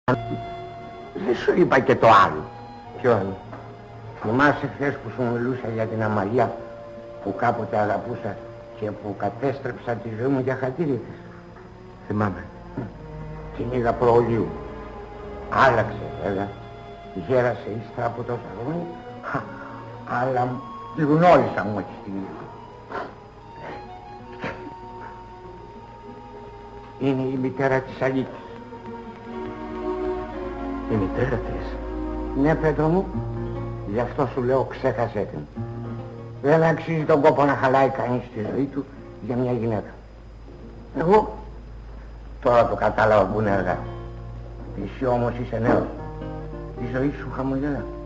Δεν σου είπα και το άλλο. Ποιο άλλο? Θυμάσαι χθες που σου μιλούσα για την Αμαλία που κάποτε αγαπούσα και που κατέστρεψα τη ζωή μου για χατήρι της? Θυμάμαι. Την είδα προολίου. Άλλαξε βέβαια. Γέρασε ύστερα από τόσα χρόνια. Αλλά τη γνώρισα μου έτσι την είδα. Είναι η μητέρα της Αλίκης. Η μητέρα της? Ναι, Πέτρο μου, γι' αυτό σου λέω ξέχασέ την. Δεν αξίζει τον κόπο να χαλάει κανείς τη ζωή του για μια γυναίκα. Εγώ τώρα το κατάλαβα που είναι αργά. Εσύ όμως είσαι νέος. Η ζωή σου χαμογελά.